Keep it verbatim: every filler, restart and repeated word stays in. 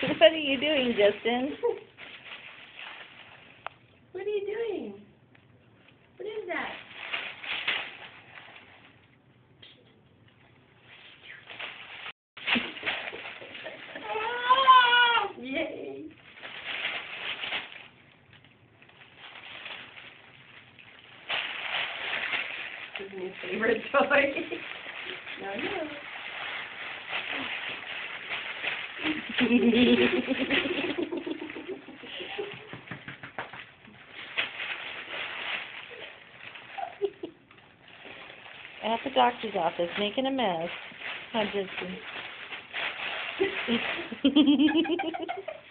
What are you doing, Justin? What are you doing? What is that? Yay! His new favorite toy. No, no. At the doctor's office, making a mess. Hi, Justin.